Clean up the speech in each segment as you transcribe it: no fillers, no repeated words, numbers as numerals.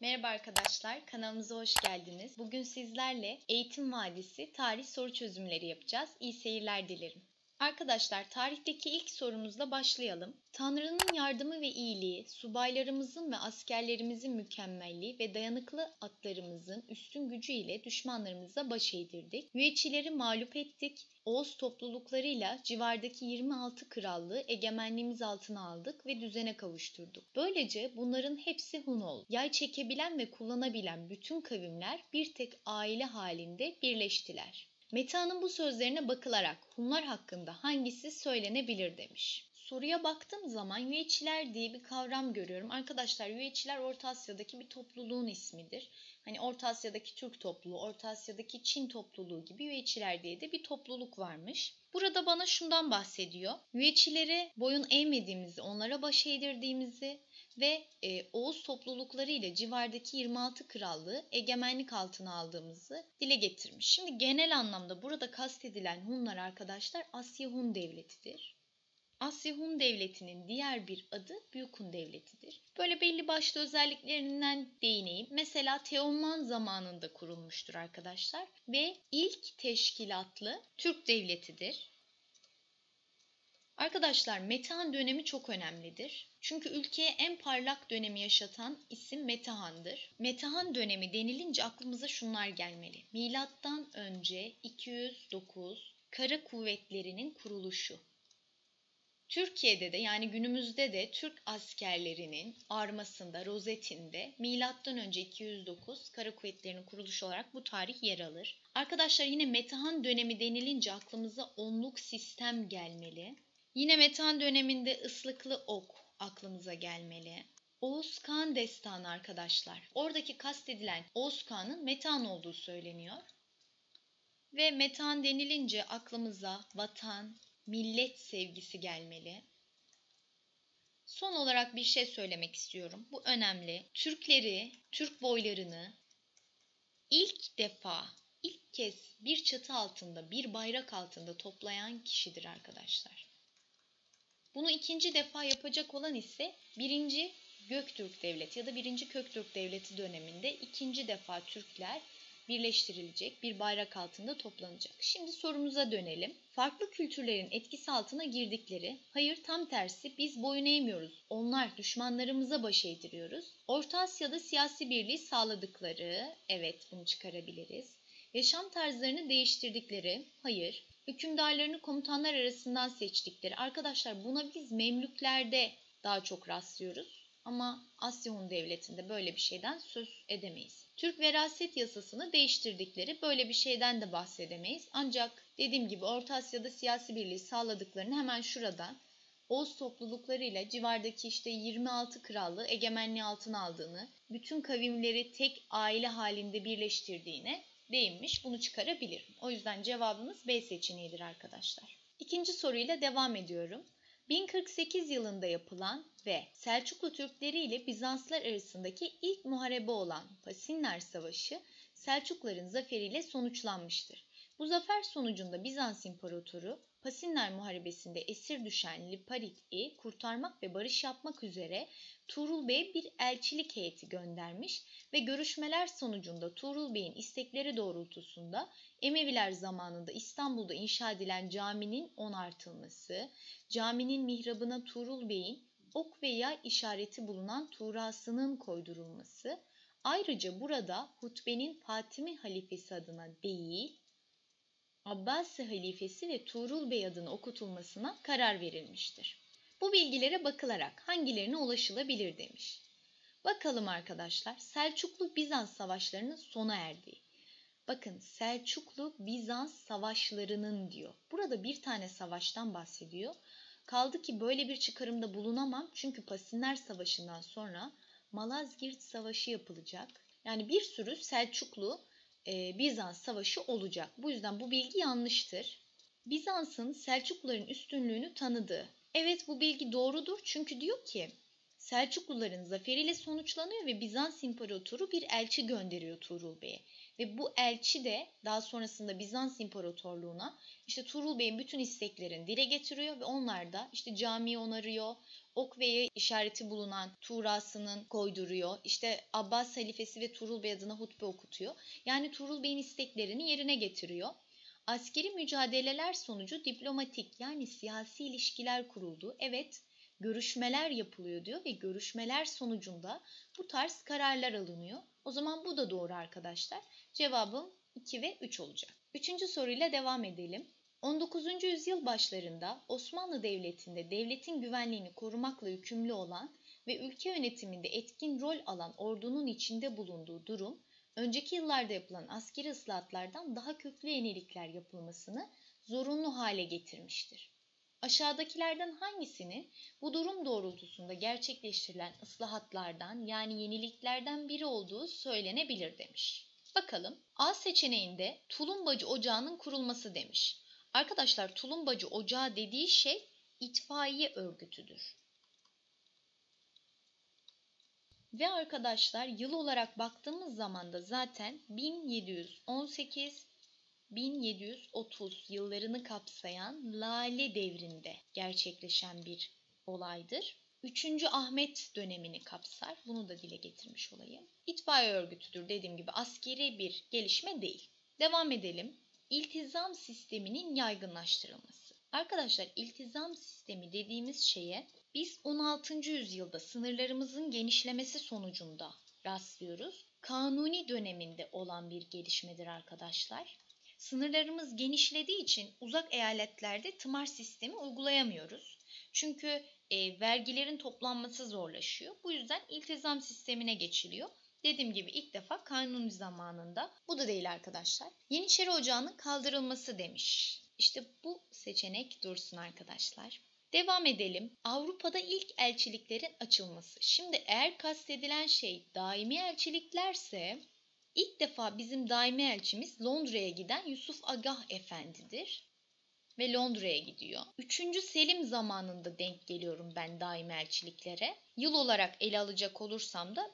Merhaba arkadaşlar, kanalımıza hoş geldiniz. Bugün sizlerle Eğitim Vadisi tarih soru çözümleri yapacağız. İyi seyirler dilerim. Arkadaşlar, tarihteki ilk sorumuzla başlayalım. Tanrı'nın yardımı ve iyiliği, subaylarımızın ve askerlerimizin mükemmelliği ve dayanıklı atlarımızın üstün gücü ile düşmanlarımıza baş eğdirdik. Müeccilleri mağlup ettik. Oğuz topluluklarıyla civardaki 26 krallığı egemenliğimiz altına aldık ve düzene kavuşturduk. Böylece bunların hepsi Hun oldu. Yay çekebilen ve kullanabilen bütün kavimler bir tek aile halinde birleştiler. Meta'nın bu sözlerine bakılarak Hunlar hakkında hangisi söylenebilir demiş. Soruya baktığım zaman Yüeçiler diye bir kavram görüyorum. Arkadaşlar Yüeçiler Orta Asya'daki bir topluluğun ismidir. Hani Orta Asya'daki Türk topluluğu, Orta Asya'daki Çin topluluğu gibi Yüeçiler diye de bir topluluk varmış. Burada bana şundan bahsediyor. Yüeçilere boyun eğmediğimizi, onlara baş eğdirdiğimizi ve Oğuz toplulukları ile civardaki 26 krallığı egemenlik altına aldığımızı dile getirmiş. Şimdi genel anlamda burada kastedilen Hunlar arkadaşlar Asya Hun Devleti'dir. Asya Hun Devleti'nin diğer bir adı Büyük Hun Devleti'dir. Böyle belli başlı özelliklerinden değineyim. Mesela Teoman zamanında kurulmuştur arkadaşlar ve ilk teşkilatlı Türk devletidir. Arkadaşlar Metehan dönemi çok önemlidir. Çünkü ülkeye en parlak dönemi yaşatan isim Metehan'dır. Metehan dönemi denilince aklımıza şunlar gelmeli. Milattan önce 209 kara kuvvetlerinin kuruluşu. Türkiye'de de yani günümüzde de Türk askerlerinin armasında, rozetinde milattan önce 209 kara kuvvetlerinin kuruluşu olarak bu tarih yer alır. Arkadaşlar yine Metehan dönemi denilince aklımıza onluk sistem gelmeli. Yine Metehan döneminde ıslıklı ok aklımıza gelmeli. Oğuz Kağan destanı arkadaşlar. Oradaki kastedilen Oğuz Kağan'ın Metehan olduğu söyleniyor. Ve Metehan denilince aklımıza vatan, millet sevgisi gelmeli. Son olarak bir şey söylemek istiyorum. Bu önemli. Türkleri, Türk boylarını ilk kez bir çatı altında, bir bayrak altında toplayan kişidir arkadaşlar. Bunu ikinci defa yapacak olan ise 1. Göktürk Devleti ya da 1. Köktürk Devleti döneminde ikinci defa Türkler birleştirilecek, bir bayrak altında toplanacak. Şimdi sorumuza dönelim. Farklı kültürlerin etkisi altına girdikleri, hayır tam tersi biz boyun eğmiyoruz, onlar düşmanlarımıza baş eğdiriyoruz. Orta Asya'da siyasi birliği sağladıkları, evet bunu çıkarabiliriz. Yaşam tarzlarını değiştirdikleri, hayır. Hükümdarlarını komutanlar arasından seçtikleri. Arkadaşlar buna biz Memlüklerde daha çok rastlıyoruz. Ama Asya Hun Devleti'nde böyle bir şeyden söz edemeyiz. Türk veraset yasasını değiştirdikleri böyle bir şeyden de bahsedemeyiz. Ancak dediğim gibi Orta Asya'da siyasi birliği sağladıklarını hemen şurada Oğuz topluluklarıyla civardaki 26 krallığı egemenliği altına aldığını, bütün kavimleri tek aile halinde birleştirdiğine değinmiş. Bunu çıkarabilirim. O yüzden cevabımız B seçeneğidir arkadaşlar. İkinci soruyla devam ediyorum. 1048 yılında yapılan ve Selçuklu Türkleri ile Bizanslar arasındaki ilk muharebe olan Pasinler Savaşı Selçukluların zaferiyle sonuçlanmıştır. Bu zafer sonucunda Bizans İmparatoru Pasinler Muharebesi'nde esir düşen Liparit'i kurtarmak ve barış yapmak üzere Tuğrul Bey'e bir elçilik heyeti göndermiş ve görüşmeler sonucunda Tuğrul Bey'in istekleri doğrultusunda Emeviler zamanında İstanbul'da inşa edilen caminin onartılması, caminin mihrabına Tuğrul Bey'in ok ve yay işareti bulunan tuğrasının koydurulması, ayrıca burada hutbenin Fatimi halifesi adına değil, Abbasi halifesi ve Tuğrul Bey adına okutulmasına karar verilmiştir. Bu bilgilere bakılarak hangilerine ulaşılabilir demiş. Bakalım arkadaşlar, Selçuklu-Bizans savaşlarının sona erdiği. Bakın Selçuklu-Bizans savaşlarının diyor. Burada bir tane savaştan bahsediyor. Kaldı ki böyle bir çıkarımda bulunamam çünkü Pasinler Savaşı'ndan sonra Malazgirt Savaşı yapılacak. Yani bir sürü Selçuklu Bizans savaşı olacak. Bu yüzden bu bilgi yanlıştır. Bizans'ın Selçukluların üstünlüğünü tanıdığı. Evet bu bilgi doğrudur çünkü diyor ki Selçukluların zaferiyle sonuçlanıyor ve Bizans İmparatoru bir elçi gönderiyor Tuğrul Bey'e. Ve bu elçi de daha sonrasında Bizans İmparatorluğu'na işte Tuğrul Bey'in bütün isteklerini dile getiriyor ve onlar da işte camiyi onarıyor, ok ve yay işareti bulunan tuğrasının koyduruyor. İşte Abbas halifesi ve Tuğrul Bey adına hutbe okutuyor. Yani Tuğrul Bey'in isteklerini yerine getiriyor. Askeri mücadeleler sonucu diplomatik yani siyasi ilişkiler kuruldu. Evet, görüşmeler yapılıyor diyor ve görüşmeler sonucunda bu tarz kararlar alınıyor. O zaman bu da doğru arkadaşlar. Cevabım 2 ve 3 olacak. Üçüncü soruyla devam edelim. 19. yüzyıl başlarında Osmanlı Devleti'nde devletin güvenliğini korumakla yükümlü olan ve ülke yönetiminde etkin rol alan ordunun içinde bulunduğu durum, önceki yıllarda yapılan askeri ıslahatlardan daha köklü yenilikler yapılmasını zorunlu hale getirmiştir. Aşağıdakilerden hangisinin bu durum doğrultusunda gerçekleştirilen ıslahatlardan yani yeniliklerden biri olduğu söylenebilir demiş. Bakalım. A seçeneğinde Tulumbacı Ocağı'nın kurulması demiş. Arkadaşlar Tulumbacı Ocağı dediği şey itfaiye örgütüdür. Ve arkadaşlar yıl olarak baktığımız zaman da zaten 1718-1730 yıllarını kapsayan Lale Devri'nde gerçekleşen bir olaydır. 3. Ahmet dönemini kapsar. Bunu da dile getirmiş olayım. İtfaiye örgütüdür dediğim gibi askeri bir gelişme değil. Devam edelim. İltizam sisteminin yaygınlaştırılması. Arkadaşlar iltizam sistemi dediğimiz şeye biz 16. yüzyılda sınırlarımızın genişlemesi sonucunda rastlıyoruz. Kanuni döneminde olan bir gelişmedir arkadaşlar. Sınırlarımız genişlediği için uzak eyaletlerde tımar sistemi uygulayamıyoruz. Çünkü vergilerin toplanması zorlaşıyor. Bu yüzden iltizam sistemine geçiliyor. Dediğim gibi ilk defa Kanuni zamanında. Bu da değil arkadaşlar. Yeniçeri Ocağı'nın kaldırılması demiş. İşte bu seçenek dursun arkadaşlar. Devam edelim. Avrupa'da ilk elçiliklerin açılması. Şimdi eğer kastedilen şey daimi elçiliklerse ilk defa bizim daimi elçimiz Londra'ya giden Yusuf Agah Efendi'dir. Ve Londra'ya gidiyor. 3. Selim zamanında denk geliyorum ben daimi elçiliklere. Yıl olarak ele alacak olursam da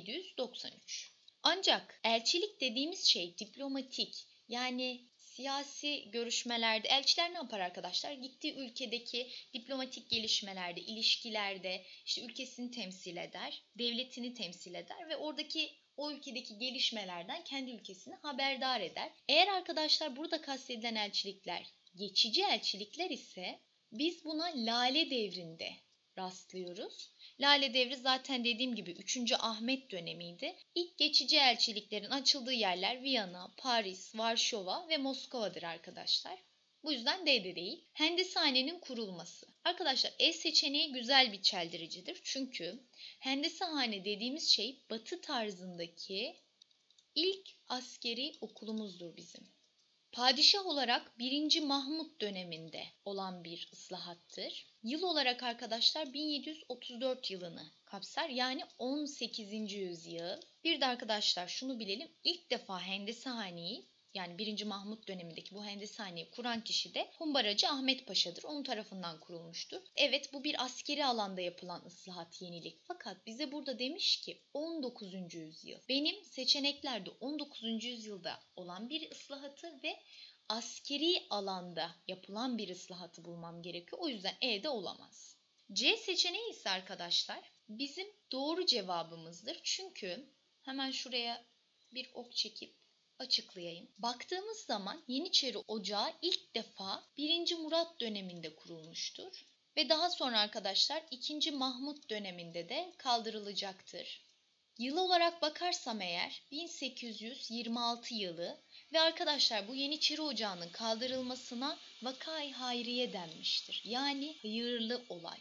1793. Ancak elçilik dediğimiz şey diplomatik yani siyasi görüşmelerde elçiler ne yapar arkadaşlar? Gittiği ülkedeki diplomatik gelişmelerde, ilişkilerde işte ülkesini temsil eder, devletini temsil eder ve o ülkedeki gelişmelerden kendi ülkesini haberdar eder. Eğer arkadaşlar burada kastedilen elçilikler geçici elçilikler ise biz buna Lale Devri'nde rastlıyoruz. Lale Devri zaten dediğim gibi 3. Ahmet dönemiydi. İlk geçici elçiliklerin açıldığı yerler Viyana, Paris, Varşova ve Moskova'dır arkadaşlar. Bu yüzden D'de değil. Hendeshanenin kurulması. Arkadaşlar E seçeneği güzel bir çeldiricidir. Çünkü hendesahane dediğimiz şey Batı tarzındaki ilk askeri okulumuzdur bizim. Padişah olarak 1. Mahmut döneminde olan bir ıslahattır. Yıl olarak arkadaşlar 1734 yılını kapsar yani 18. yüzyıl. Bir de arkadaşlar şunu bilelim ilk defa hendeshaneyi yani 1. Mahmut dönemindeki bu hendeshaneyi kuran kişi de Humbaracı Ahmet Paşa'dır. Onun tarafından kurulmuştur. Evet bu bir askeri alanda yapılan ıslahat yenilik. Fakat bize burada demiş ki 19. yüzyıl. Benim seçeneklerde 19. yüzyılda olan bir ıslahatı ve askeri alanda yapılan bir ıslahatı bulmam gerekiyor. O yüzden E'de olamaz. C seçeneği ise arkadaşlar bizim doğru cevabımızdır. Çünkü hemen şuraya bir ok çekip açıklayayım. Baktığımız zaman Yeniçeri Ocağı ilk defa 1. Murat döneminde kurulmuştur. Ve daha sonra arkadaşlar 2. Mahmut döneminde de kaldırılacaktır. Yıl olarak bakarsam eğer 1826 yılı ve arkadaşlar bu Yeniçeri Ocağı'nın kaldırılmasına Vaka-i Hayriye denmiştir. Yani hayırlı olay.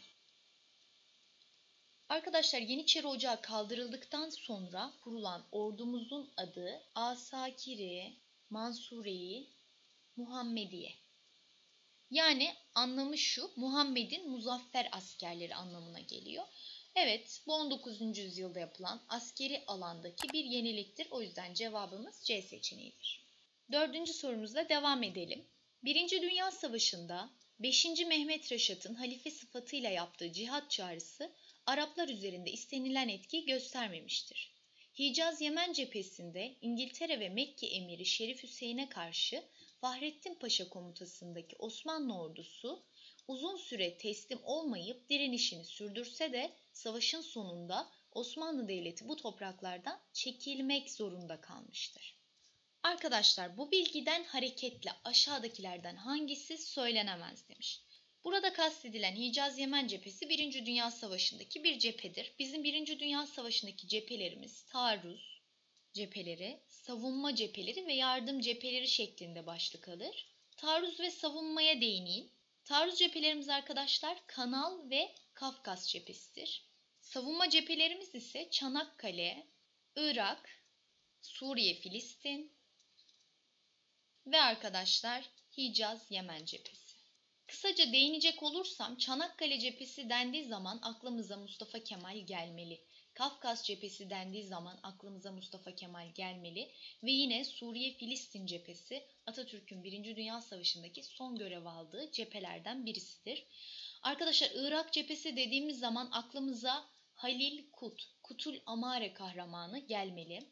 Arkadaşlar Yeniçeri Ocağı kaldırıldıktan sonra kurulan ordumuzun adı Asakiri, Mansure-i Muhammediye. Yani anlamı şu, Muhammed'in muzaffer askerleri anlamına geliyor. Evet, bu 19. yüzyılda yapılan askeri alandaki bir yeniliktir. O yüzden cevabımız C seçeneğidir. 4. sorumuzla devam edelim. 1. Dünya Savaşı'nda 5. Mehmet Reşat'ın halife sıfatıyla yaptığı cihat çağrısı Araplar üzerinde istenilen etkiyi göstermemiştir. Hicaz Yemen cephesinde İngiltere ve Mekke emiri Şerif Hüseyin'e karşı Fahrettin Paşa komutasındaki Osmanlı ordusu uzun süre teslim olmayıp direnişini sürdürse de savaşın sonunda Osmanlı Devleti bu topraklardan çekilmek zorunda kalmıştır. Arkadaşlar bu bilgiden hareketle aşağıdakilerden hangisi söylenemez demiş. Burada kastedilen Hicaz Yemen cephesi 1. Dünya Savaşı'ndaki bir cephedir. Bizim 1. Dünya Savaşı'ndaki cephelerimiz taarruz cepheleri, savunma cepheleri ve yardım cepheleri şeklinde başlık alır. Taarruz ve savunmaya değineyim. Taarruz cephelerimiz arkadaşlar Kanal ve Kafkas cephesidir. Savunma cephelerimiz ise Çanakkale, Irak, Suriye, Filistin ve arkadaşlar Hicaz Yemen cephesi. Kısaca değinecek olursam Çanakkale cephesi dendiği zaman aklımıza Mustafa Kemal gelmeli. Kafkas cephesi dendiği zaman aklımıza Mustafa Kemal gelmeli ve yine Suriye-Filistin cephesi Atatürk'ün 1. Dünya Savaşı'ndaki son görev aldığı cephelerden birisidir. Arkadaşlar Irak cephesi dediğimiz zaman aklımıza Halil Kut, Kutul Amare kahramanı gelmeli.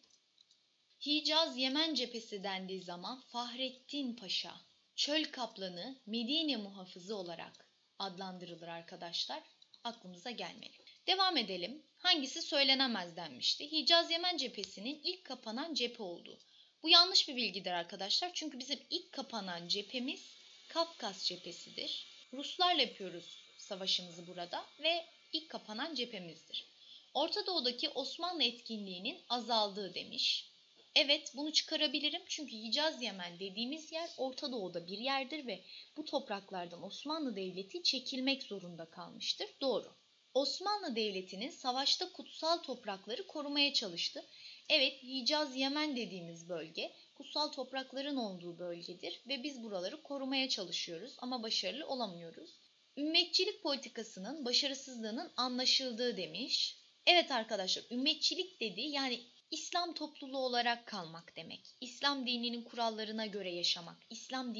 Hicaz Yemen cephesi dendiği zaman Fahrettin Paşa, Çöl Kaplanı, Medine Muhafızı olarak adlandırılır arkadaşlar. Aklımıza gelmeli. Devam edelim. Hangisi söylenemez denmişti? Hicaz Yemen cephesinin ilk kapanan cephe olduğu. Bu yanlış bir bilgidir arkadaşlar. Çünkü bizim ilk kapanan cephemiz Kafkas cephesidir. Ruslarla yapıyoruz savaşımızı burada ve ilk kapanan cephemizdir. Orta Doğu'daki Osmanlı etkinliğinin azaldığı demiş. Evet, bunu çıkarabilirim çünkü Hicaz Yemen dediğimiz yer Orta Doğu'da bir yerdir ve bu topraklardan Osmanlı Devleti çekilmek zorunda kalmıştır. Doğru. Osmanlı Devleti'nin savaşta kutsal toprakları korumaya çalıştı. Evet, Hicaz Yemen dediğimiz bölge kutsal toprakların olduğu bölgedir ve biz buraları korumaya çalışıyoruz ama başarılı olamıyoruz. Ümmetçilik politikasının başarısızlığının anlaşıldığı demiş. Evet arkadaşlar, ümmetçilik dediği yani İslam topluluğu olarak kalmak demek. İslam dininin kurallarına göre yaşamak. İslam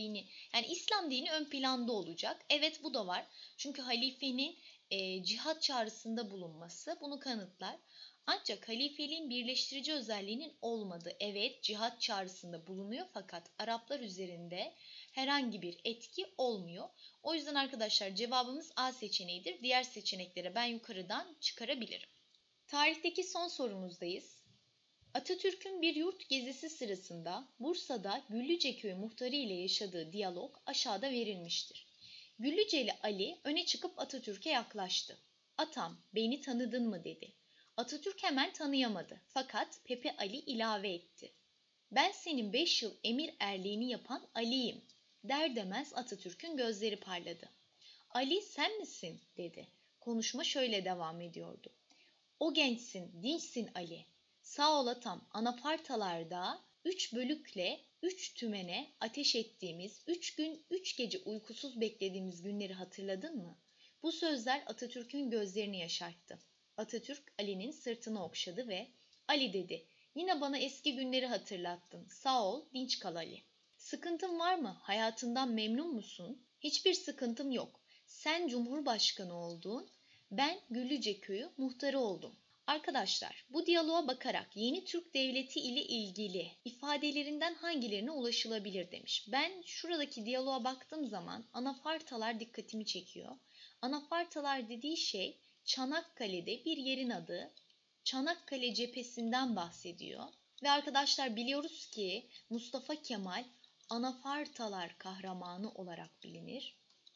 dini ön planda olacak. Evet bu da var. Çünkü halifenin cihat çağrısında bulunması bunu kanıtlar. Ancak halifeliğin birleştirici özelliğinin olmadığı. Evet cihat çağrısında bulunuyor fakat Araplar üzerinde herhangi bir etki olmuyor. O yüzden arkadaşlar cevabımız A seçeneğidir. Diğer seçeneklere ben yukarıdan çıkarabilirim. Tarihteki son sorumuzdayız. Atatürk'ün bir yurt gezisi sırasında Bursa'da Güllüceköy muhtarı ile yaşadığı diyalog aşağıda verilmiştir. Güllüceli Ali öne çıkıp Atatürk'e yaklaştı. "Atam, beni tanıdın mı?" dedi. Atatürk hemen tanıyamadı. Fakat Pepe Ali ilave etti. "Ben senin 5 yıl emir erliğini yapan Ali'yim." Der demez Atatürk'ün gözleri parladı. "Ali sen misin?" dedi. Konuşma şöyle devam ediyordu. "O gençsin, dinçsin Ali. Sağ ol atam, anafartalarda 3 bölükle 3 tümene ateş ettiğimiz, 3 gün 3 gece uykusuz beklediğimiz günleri hatırladın mı?" Bu sözler Atatürk'ün gözlerini yaşarttı. Atatürk Ali'nin sırtını okşadı ve "Ali" dedi, "yine bana eski günleri hatırlattın. Sağ ol, dinç kal Ali. Sıkıntın var mı? Hayatından memnun musun?" "Hiçbir sıkıntım yok. Sen Cumhurbaşkanı oldun, ben Güllüceköy'ü muhtarı oldum." Arkadaşlar bu diyaloğa bakarak yeni Türk Devleti ile ilgili ifadelerinden hangilerine ulaşılabilir demiş. Ben şuradaki diyaloğa baktığım zaman anafartalar dikkatimi çekiyor. Anafartalar dediği şey Çanakkale'de bir yerin adı. Çanakkale cephesinden bahsediyor. Ve arkadaşlar biliyoruz ki Mustafa Kemal anafartalar kahramanı olarak bilinir.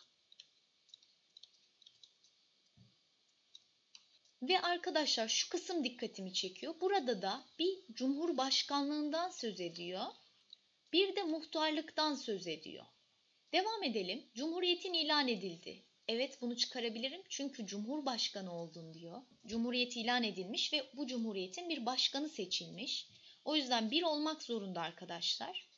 Ve arkadaşlar şu kısım dikkatimi çekiyor. Burada da bir cumhurbaşkanlığından söz ediyor. Bir de muhtarlıktan söz ediyor. Devam edelim. Cumhuriyetin ilan edildi. Evet bunu çıkarabilirim çünkü cumhurbaşkanı oldun diyor. Cumhuriyet ilan edilmiş ve bu cumhuriyetin bir başkanı seçilmiş. O yüzden bir olmak zorunda arkadaşlar.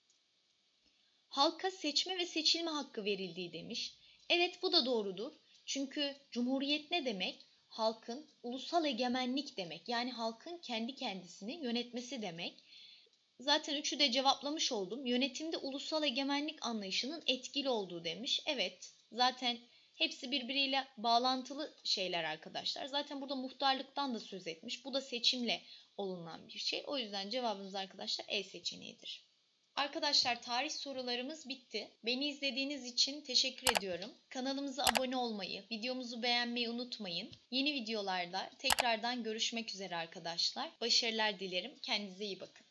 Halka seçme ve seçilme hakkı verildiği demiş. Evet bu da doğrudur. Çünkü cumhuriyet ne demek? Halkın ulusal egemenlik demek. Yani halkın kendi kendisini yönetmesi demek. Zaten üçü de cevaplamış oldum. Yönetimde ulusal egemenlik anlayışının etkili olduğu demiş. Evet, zaten Hepsi birbiriyle bağlantılı şeyler arkadaşlar. Zaten burada muhtarlıktan da söz etmiş. Bu da seçimle olunan bir şey. O yüzden cevabımız arkadaşlar E seçeneğidir. Arkadaşlar tarih sorularımız bitti. Beni izlediğiniz için teşekkür ediyorum. Kanalımıza abone olmayı, videomuzu beğenmeyi unutmayın. Yeni videolarda tekrardan görüşmek üzere arkadaşlar. Başarılar dilerim. Kendinize iyi bakın.